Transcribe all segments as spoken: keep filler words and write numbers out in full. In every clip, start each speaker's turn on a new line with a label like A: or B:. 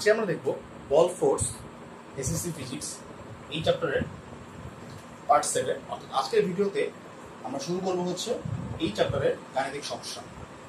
A: আজকে আমরা দেখব বল ফোর্স এসএসসি ফিজিক্স এই চ্যাপ্টারের পার্ট সেভেন। অর্থাৎ আজকের ভিডিওতে আমরা শুরু করবো হচ্ছে এই চ্যাপ্টারের গাণিতিক সমস্যা।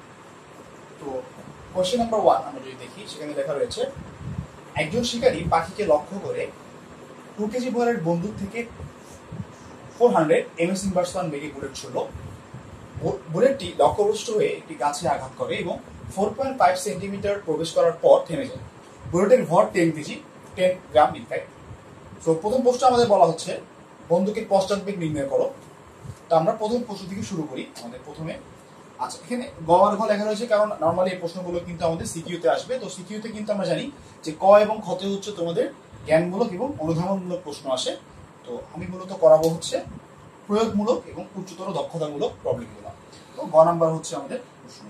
A: তো কোশ্চেন নাম্বার ওয়ান আমরা যদি দেখি, সেখানে লেখা রয়েছে একজন শিকারী পাখিকে লক্ষ্য করে টু কেজি ভরের বন্দুক থেকে four hundred MS inverse one বেগে বুলেট ছুড়ল। বুলেটটি লক্ষ্যভ্রষ্ট হয়ে একটি গাছে আঘাত করে এবং ফোর পয়েন্ট ফাইভ সেন্টিমিটার প্রবেশ করার পর থেমে যায়। বুলেটের ভর ten KG ten gram in fact. তো প্রথম প্রশ্ন আমাদের বলা হচ্ছে বন্দুকের পশ্চাৎবেগ নির্ণয় করো। তো আমরা প্রথম প্রশ্ন থেকে শুরু করি। আমাদের প্রথমে আচ্ছা এখানে গ আর ঘ লেখা রয়েছে, কারণ নর্মালি এই প্রশ্নগুলো কিন্তু আমাদের সিকিউতে আসবে। তো সিকিউতে কিন্তু আমরা জানি যে ক এবং খতে হচ্ছে তোমাদের জ্ঞানমূলক এবং অনুধাবনমূলক প্রশ্ন আসে। তো আমি মূলত করাবো হচ্ছে প্রয়োগমূলক এবং উচ্চতর দক্ষতামূলক প্রবলেমগুলো। তো গ নাম্বার হচ্ছে আমাদের প্রশ্ন।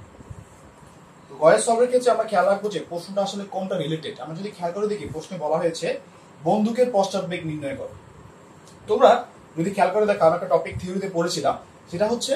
A: তো গয়ের সলভের ক্ষেত্রে আমরা খেয়াল রাখবো যে প্রশ্নটা আসলে কোনটা রিলেটেড। আমরা যদি খেয়াল করে দেখি, প্রশ্নে বলা হয়েছে বন্দুকের পশ্চাৎবেগ নির্ণয় করো। তোমরা যদি খেয়াল করে দেখো, আমরা একটা টপিক থিওরিতে পড়েছিলাম, সেটা হচ্ছে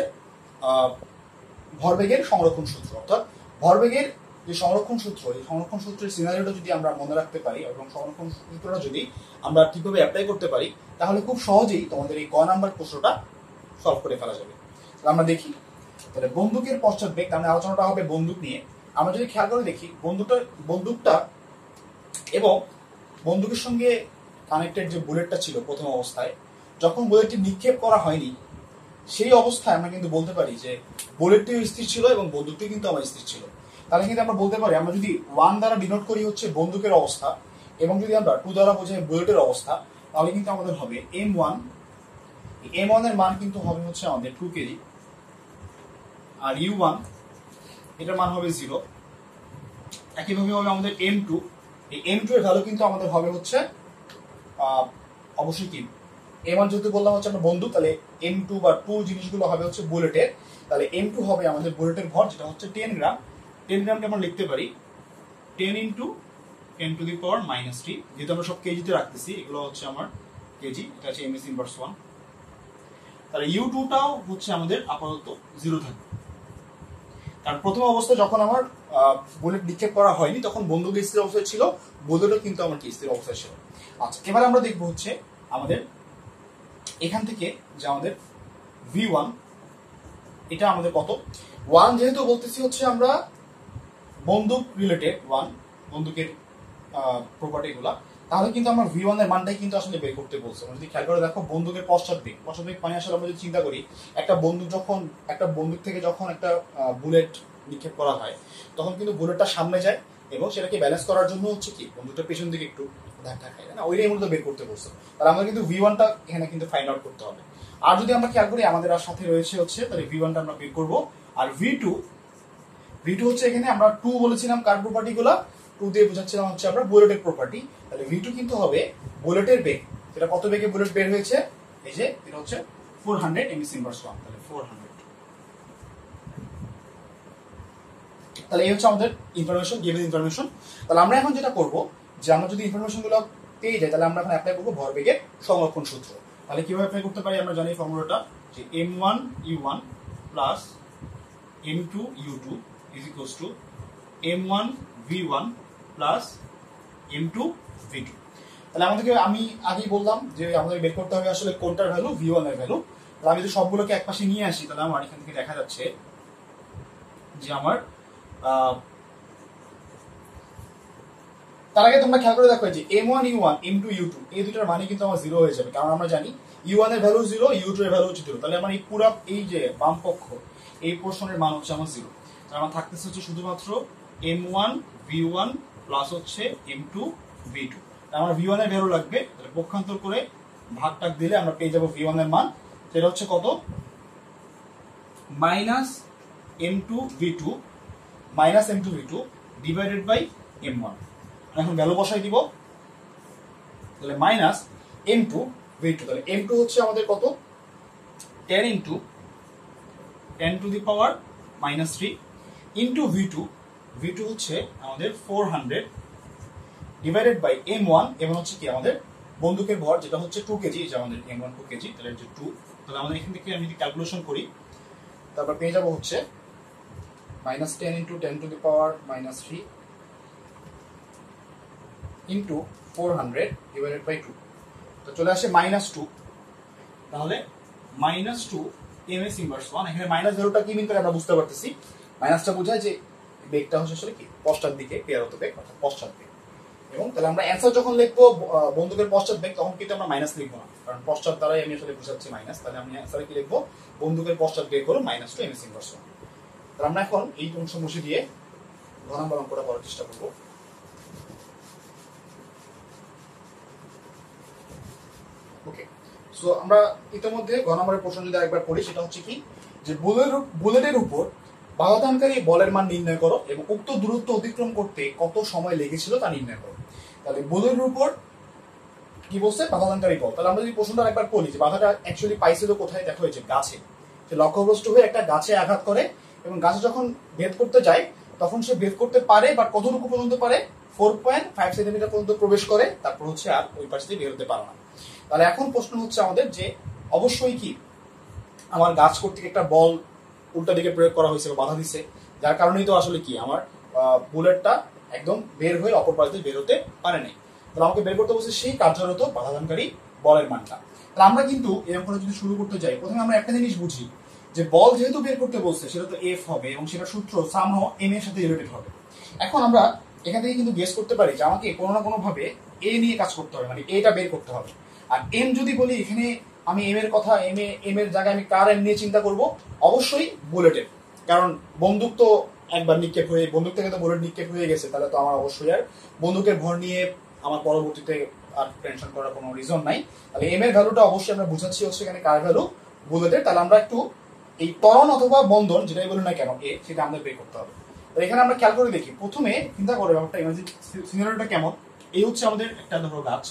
A: ভরবেগের সংরক্ষণ সূত্র। অর্থাৎ ভরবেগের যে সংরক্ষণ সূত্র, এই সংরক্ষণ সূত্রের সিনারিওটা যদি আমরা মনে রাখতে পারি এবং সংরক্ষণ সূত্রটা যদি আমরা ঠিকভাবে অ্যাপ্লাই করতে পারি, তাহলে খুব সহজেই তোমাদের এই ক নাম্বার প্রশ্নটা সলভ করে ফেলা যাবে। আমরা দেখি তাহলে বন্দুকের পশ্চাৎবেগ, তার মানে আলোচনাটা হবে বন্দুক নিয়ে। আমরা যদি খেয়াল করে দেখি, বন্দুকটা বন্দুকটা এবং বন্দুকের সঙ্গে কানেক্টেড যে বুলেটটা ছিল প্রথম অবস্থায়, যখন বুলেটটি নিক্ষেপ করা হয়নি সেই অবস্থায় আমরা কিন্তু বলতে পারি যে বুলেটটিও স্থির ছিল এবং বন্দুকটি কিন্তু আমার স্থির ছিল। তাহলে কিন্তু আমরা বলতে পারি, আমরা যদি ওয়ান দ্বারা ডিনোট করি হচ্ছে বন্দুকের অবস্থা এবং যদি আমরা টু দ্বারা বোঝাই বুলেটের অবস্থা, তাহলে কিন্তু আমাদের হবে এম ওয়ান। এম ওয়ান এর মান কিন্তু হবে হচ্ছে আমাদের টু কেজি, আর ইউ ওয়ান এটার মান হবে জিরো। একইভাবে হবে আমাদের এম টু। এই এম টু এর ভ্যালু কিন্তু আমাদের হবে হচ্ছে অবশ্যই কি এম ওয়ান যেহেতু বললাম হচ্ছে আমরা বন্দুক, তাহলে এম টু বা টু জিনিসগুলো হবে হচ্ছে বুলেটের। তাহলে এম টু হবে আমাদের বুলেটের ভর, যেটা হচ্ছে টেন গ্রাম। টেন গ্রামকে আমরা লিখতে পারি ten into ten to the power minus three. যেহেতু আমরা সব কেজিতে রাখতেছি, এগুলো হচ্ছে আমার কেজি, এটা হচ্ছে এমএস ইনভার্স ওয়ান। তাহলে ইউ টুটাও হচ্ছে আমাদের আপাতত জিরো থাকবে, কারণ প্রথম অবস্থায় যখন আমার বুলেট নিক্ষেপ করা হয়নি তখন বন্দুক স্থির অবস্থায় ছিল, বুলেটও কিন্তু আমার কি স্থির অবস্থায় ছিল। আচ্ছা এবার আমরা দেখবো হচ্ছে আমাদের এখান থেকে যে আমাদের ভি ওয়ান, এটা আমাদের কত ওয়ান, যেহেতু বলতেছি হচ্ছে আমরা বন্দুক রিলেটেড ওয়ান, বন্দুকের প্রপার্টি গুলা, তাহলে কিন্তু আমরা ভি ওয়ান এর মানটাই কিন্তু আসলে বের করতে বলছে। আমরা যদি খেয়াল করে দেখো, বন্দুকের পশ্চাৎবেগ, পশ্চাৎবেগ মানে আসলে আমরা যদি চিন্তা করি, একটা বন্দুক যখন একটা বন্দুক থেকে যখন একটা বুলেট নিক্ষেপ করা হয়, তখন কিন্তু বুলেটটা সামনে যায় এবং সেটাকে ব্যালেন্স করার জন্য হচ্ছে কি বন্দুকটা পেছন দিকে একটু ধাক্কা খায় না, ওইটাই মূলত বের করতে বলছে। তাহলে আমাদের কিন্তু ভি ওয়ানটা এখানে কিন্তু ফাইন্ড আউট করতে হবে। আর যদি আমরা খেয়াল করি, আমাদের আর সাথে রয়েছে হচ্ছে, তাহলে ভি ওয়ানটা আমরা বের করবো। আর ভি টু, ভি টু হচ্ছে এখানে আমরা টু বলেছিলাম কার প্রপার্টি গুলা, টু দিয়ে বোঝাচ্ছিলাম হচ্ছে আমরা বুলেটের প্রপার্টি। তাহলে ভি টু কিন্তু হবে বুলেটের বেগ, যেটা কত বেগে বুলেট বের হয়েছে, এই যে এটা হচ্ছে four hundred MS inverse one. তাহলে ফোর হান্ড্রেড। তাহলে এই হচ্ছে আমাদের ইনফরমেশন, গিভেন ইনফরমেশন। তাহলে আমরা এখন যেটা করবো, যে আমরা যদি ইনফরমেশন গুলো পেয়ে যাই, তাহলে আমরা এখন অ্যাপ্লাই করবো ভরবেগের সংরক্ষণ সূত্র। তাহলে কিভাবে অ্যাপ্লাই করতে পারি, আমরা জানি ফর্মুলাটা যে M one U one plus M two U two is equals to M one V one plus M two V two. তাহলে আমাদেরকে, আমি আগেই বললাম যে আমাদের বের করতে হবে আসলে কোনটার ভ্যালু, ভি ওয়ান এর ভ্যালু। তাহলে আমি যদি সবগুলোকে একপাশে নিয়ে আসি, তাহলে আমার এখান থেকে দেখা যাচ্ছে যে আমার তার আগে তোমরা খেয়াল করে দেখো যে M one U one M two U two এই দুটার মানে কিন্তু আমার জিরো হয়ে যাবে, কারণ আমরা জানি ইউ ওয়ান এর ভ্যালু জিরো, ইউ টু এর ভ্যালু হচ্ছে জিরো। তাহলে আমার এই পুরো এই যে বাম পক্ষ, এই পোর্শনের মান হচ্ছে আমার জিরো। তাহলে আমার থাকতেছে হচ্ছে শুধুমাত্র M one V one plus হচ্ছে এম টু ভি টু। আমার ভি ওয়ান এর ভ্যালু লাগবে, তাহলে পক্ষান্তর করে ভাগ টাক দিলে আমরা পেয়ে যাবো ভি ওয়ান এর মান, সেটা হচ্ছে কত, minus M two V two minus M two V two divided by M one. এখন ভ্যালু বসাই দিব, তাহলে minus M two V two. তাহলে এম টু হচ্ছে আমাদের কত, ten into ten to the power minus three into V two. V two হচ্ছে আমাদের four hundred divided by M one. M one হচ্ছে কি আমাদের বন্দুকের ভর, যেটা হচ্ছে টু কেজি, যে আমাদের এম ওয়ান টু কেজি। তাহলে হচ্ছে টু। তাহলে আমাদের এখান থেকে আমি যদি ক্যালকুলেশন করি, তারপর পেয়ে যাবো হচ্ছে minus ten into ten to the power minus three into four hundred divided by two, তো চলে আসে মাইনাস টু। তাহলে minus two M S inverse one. এখানে মাইনাস ভ্যালুটা কি মিন করে আমরা বুঝতে পারতেছি, মাইনাসটা বোঝায় যে বেগটা হচ্ছে আসলে কি পশ্চাৎ দিকে পেয়ারত বেগ অর্থাৎ পশ্চাৎ বেগ। এবং তাহলে আমরা অ্যান্সার যখন লিখবো বন্দুকের পশ্চাৎ বেগ তখন কিন্তু আমরা মাইনাস লিখবো না, কারণ পশ্চাৎ দ্বারাই আমি আসলে বুঝাচ্ছি মাইনাস। তাহলে আমি অ্যান্সারে কি লিখবো, বন্দুকের পশ্চাৎ বেগ হলো minus two M S inverse one. তাহলে আমরা এখন এই অংশ মুছে দিয়ে ঘ নম্বর অঙ্কটা করার চেষ্টা করবো। ওকে, সো আমরা ইতিমধ্যে ঘ নম্বরের প্রশ্ন যদি একবার পড়ি, সেটা হচ্ছে কি যে বুলেটের উপর বাধাদানকারী বলের মান নির্ণয় করো এবং উক্ত দূরত্ব অতিক্রম করতে কত সময় লেগেছিল তা নির্ণয় করো। তাহলে বুলেটের উপর কি বলছে, বাধাদানকারী বল। তাহলে আমরা যদি প্রশ্নটা একবার পড়ি যে বাধাটা অ্যাকচুয়ালি পাইছিল কোথায়, দেখো হয়েছে গাছে। সে লক্ষ্যভ্রষ্ট হয়ে একটা গাছে আঘাত করে এবং গাছে যখন ভেদ করতে যায় তখন সে ভেদ করতে পারে, বা কতটুকু পর্যন্ত পারে, ফোর পয়েন্ট ফাইভ সেন্টিমিটার পর্যন্ত প্রবেশ করে, তারপর হচ্ছে আর ওই পাশ দিয়ে বের হতে পারে না। তাহলে এখন প্রশ্ন হচ্ছে আমাদের যে অবশ্যই কি আমার গাছ কর্তৃক একটা বল উল্টা দিকে প্রয়োগ করা হয়েছে বা বাধা দিছে, যার কারণেই তো আসলে কি আমার বুলেটটা একদম বের হয়ে অপর পাশ দিয়ে বের হতে পারে নাই। তাহলে আমাকে বের করতে বলছে সেই কার্যরত বাধাদানকারী বলের মানটা। তাহলে আমরা কিন্তু এরকম করে যদি শুরু করতে যাই, প্রথমে আমরা একটা জিনিস বুঝি যে বল যেহেতু বের করতে বলছে সেটা তো এফ হবে এবং সেটা সূত্র সামহাও এম এর সাথে রিলেটেড হবে। এখন আমরা এখান থেকে কিন্তু গেস করতে পারি যে আমাকে কোনো না কোনো ভাবে এ নিয়ে কাজ করতে হবে, মানে এটা বের করতে হবে। আর এম যদি বলি, এখানে আমি এম এর কথা এম এ এম এর জায়গায় আমি কার এম নিয়ে চিন্তা করব, অবশ্যই বুলেটের। কারণ বন্দুক তো একবার নিক্ষেপ হয়ে, বন্দুক থেকে তো বুলেট নিক্ষেপ হয়ে গেছে, তাহলে তো আমার অবশ্যই আর বন্দুকের ভর নিয়ে আমার পরবর্তীতে আর টেনশন করার কোনো রিজন নাই। তাহলে এম এর ভ্যালুটা অবশ্যই আমরা বুঝাচ্ছি হচ্ছে এখানে কার ভ্যালু, বুলেটের। তাহলে আমরা একটু এই ত্বরণ অথবা বন্ধন যেটাই বলি না কেন এ, সেটা আমাদের বের করতে হবে। তো এখানে আমরা খেয়াল করে দেখি, প্রথমে চিন্তা করে ব্যাপারটা ইমাজিন সিনারিওটা কেমন। এই হচ্ছে আমাদের একটা ধরো গাছ,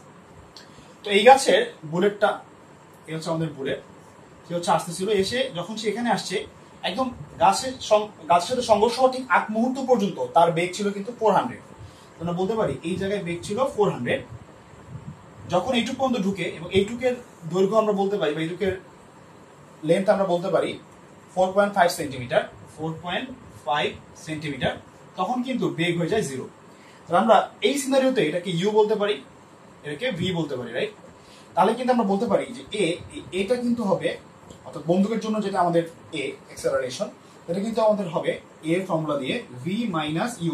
A: তো এই গাছের বুলেটটা, এই হচ্ছে আমাদের বুলেট, সে হচ্ছে আসতেছিল, এসে যখন সে এখানে আসছে একদম গাছের গাছের সাথে সংঘর্ষ হওয়ার ঠিক আগ মুহূর্ত পর্যন্ত তার বেগ ছিল কিন্তু ফোর হান্ড্রেড। আমরা বলতে পারি এই জায়গায় বেগ ছিল ফোর হান্ড্রেড। যখন এইটুক পর্যন্ত ঢুকে এবং এইটুকের দৈর্ঘ্য আমরা বলতে পারি বা এইটুকের লেন্থ আমরা বলতে পারি four point five centimetre four point five centimetre তখন কিন্তু বেগ হয়ে যায় জিরো। তাহলে আমরা এই সিনারিওতে এটাকে ইউ বলতে পারি, এটাকে ভি বলতে পারি, রাইট? তাহলে কিন্তু আমরা বলতে পারি যে এ এটা কিন্তু হবে, অর্থাৎ বন্দুকের জন্য যেটা আমাদের এ অ্যাক্সেলারেশন, এটা কিন্তু আমাদের হবে এ ফর্মুলা দিয়ে V minus U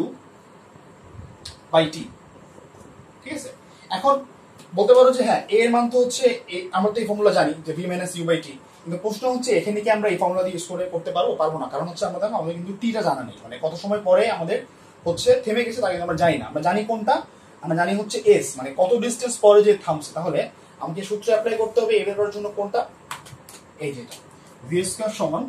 A: by T. ঠিক আছে, এখন বলতে পারো যে হ্যাঁ এর মান তো হচ্ছে, আমরা তো এই ফর্মুলা জানি যে V minus U by T, কিন্তু প্রশ্ন হচ্ছে এখানে কি আমরা এই ফর্মুলা দিয়ে ইউজ করে করতে পারবো, পারবো না। কারণ হচ্ছে আমাদের আমাদের কিন্তু টিটা জানা নেই, মানে কত সময় পরে আমাদের হচ্ছে থেমে গেছে তা কিন্তু আমরা জানি না। আমরা জানি কোনটা, আমরা জানি হচ্ছে এস, মানে কত ডিস্টেন্স পরে যে থামছে। তাহলে আমাকে সূত্র অ্যাপ্লাই করতে হবে এ বের করার জন্য, কোনটা, এই যেটা ভি স্কয়ার সমান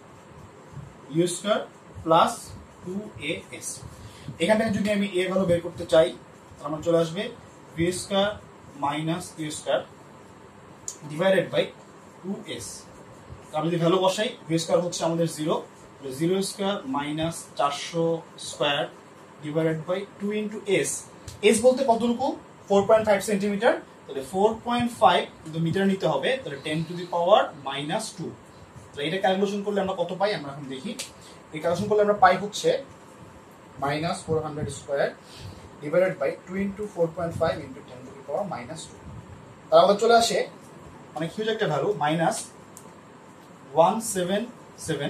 A: U square plus two A S. এখান থেকে যদি আমি এ ভ্যালু বের করতে চাই তাহলে আমার চলে আসবে V square minus U square divided by two S. আমি যদি ভ্যালু বসাই, ভি স্কয়ার হচ্ছে আমাদের জিরো, জিরো স্কয়ার মাইনাস চারশো square divided by two into S. S বলতে কতটুকু, ফোর পয়েন্ট ফাইভ সেন্টিমিটার। তাহলে ফোর পয়েন্ট ফাইভ কিন্তু মিটার নিতে হবে, তাহলে ten to the power minus two. তাহলে এটা ক্যালকুলেশন করলে আমরা কত পাই, আমরা এখন দেখি। এই ক্যালকুলেশন করলে আমরা পাই হচ্ছে minus four hundred square divided by two into four point five into ten to the power minus two. তাহলে আমাদের চলে আসে অনেক হিউজ একটা value, minus one seven seven.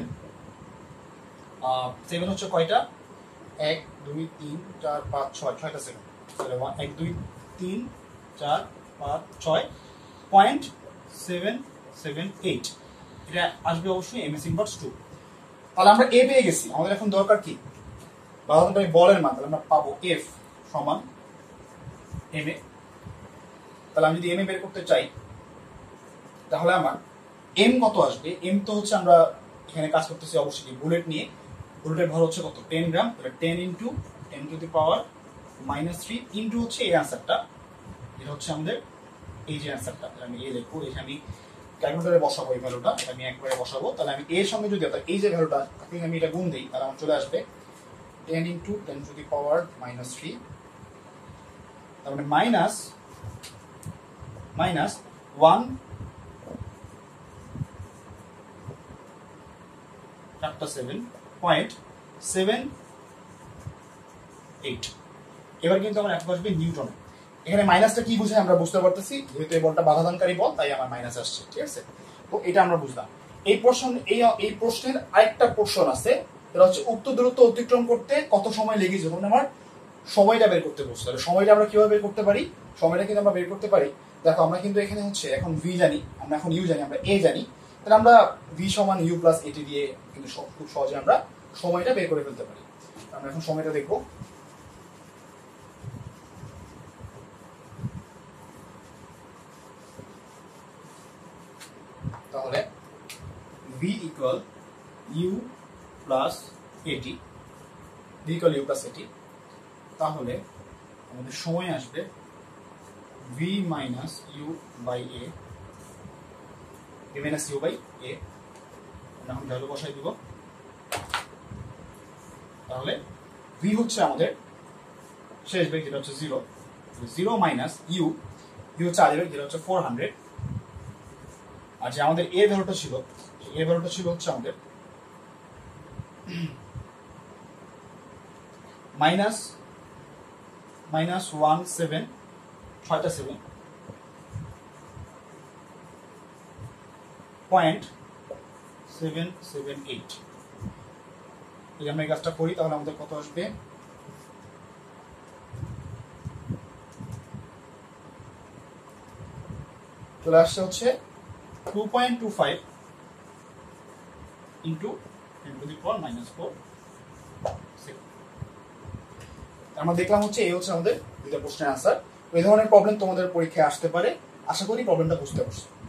A: Seven হচ্ছে কয়টা, এক দুই তিন চার পাঁচ ছয়, ছয়টা সেভেন। তাহলে এক দুই তিন চার পাঁচ ছয় পয়েন্ট সেভেন সেভেন এইট, এটা আসবে অবশ্যই এম এস ইনভার্স টু। তাহলে আমরা এ পেয়ে গেছি, আমাদের এখন দরকার কি, বাধাদানকারী বলের মান। তাহলে আমরা পাবো এফ সমান এম এ। তাহলে আমি যদি এম এ বের করতে চাই তাহলে আমার এম কত আসবে, এম তো হচ্ছে আমরা এখানে কাজ করতেছি অবশ্যই বুলেট নিয়ে, বুলেটের ভর হচ্ছে কত, টেন গ্রাম। তাহলে ten into ten to the power minus three into হচ্ছে এই অ্যান্সারটা, এটা হচ্ছে আমাদের এই যে অ্যান্সারটা। আমি এ লিখবো, এখানে আমি ক্যালকুলেটরে বসাবো এই ভ্যালুটা, এটা আমি একবারে বসাবো। তাহলে আমি এর সঙ্গে যদি এই যে ভ্যালুটা আমি এটা গুণ দিই তাহলে আমার চলে আসবে ten into ten to the power minus three, তার মানে মাইনাস মাইনাস ওয়ান চারটা সেভেন পয়েন্ট সেভেন এইট। এবার কিন্তু আমার একক আসবে নিউটনে। এখানে মাইনাসটা কি বুঝে আমরা বুঝতে পারতেছি, যেহেতু এই বলটা বাধাদানকারী বল তাই আমার মাইনাস আসছে, ঠিক আছে। তো এটা আমরা বুঝলাম। এই প্রশ্ন এই এই প্রশ্নের আরেকটা পোর্শন আছে, এটা হচ্ছে উক্ত দূরত্ব অতিক্রম করতে কত সময় লেগেছে, তখন আমার সময়টা বের করতে বসতে হবে। সময়টা আমরা কিভাবে বের করতে পারি, সময়টা কিন্তু আমরা বের করতে পারি। দেখো আমরা কিন্তু এখানে হচ্ছে এখন ভি জানি, আমরা এখন ইউ জানি, আমরা এ জানি, তাহলে আমরা ভি সমান ইউ প্লাস এটি দিয়ে কিন্তু খুব সহজে আমরা সময়টা বের করে ফেলতে পারি। আমরা এখন সময়টা দেখবো। তাহলে V equal U plus AT, V equal U plus AT, তাহলে আমাদের সময় আসবে V minus U by A, V minus U by A. এখন ভ্যালু বসাই দিব। তাহলে ভি হচ্ছে আমাদের শেষ বেগ, যেটা হচ্ছে zero, zero minus U, V হচ্ছে আগে বেগ, যেটা হচ্ছে ফোর হান্ড্রেড। আর যে আমাদের এ ভ্যালুটা ছিল, এ ভ্যালুটা ছিল হচ্ছে আমাদের মাইনাস মাইনাস ওয়ান সেভেন, ছয়টা seven point seven seven eight. যদি আমরা এই কাজটা করি তাহলে আমাদের কত আসবে, চলে আসছে হচ্ছে two point two five into ten to the power minus four. আমরা দেখলাম হচ্ছে এই হচ্ছে আমাদের দুইটা প্রশ্নের আনসার। এই ধরনের প্রবলেম তোমাদের পরীক্ষায় আসতে পারে, আশা করি প্রবলেমটা বুঝতে পারছো।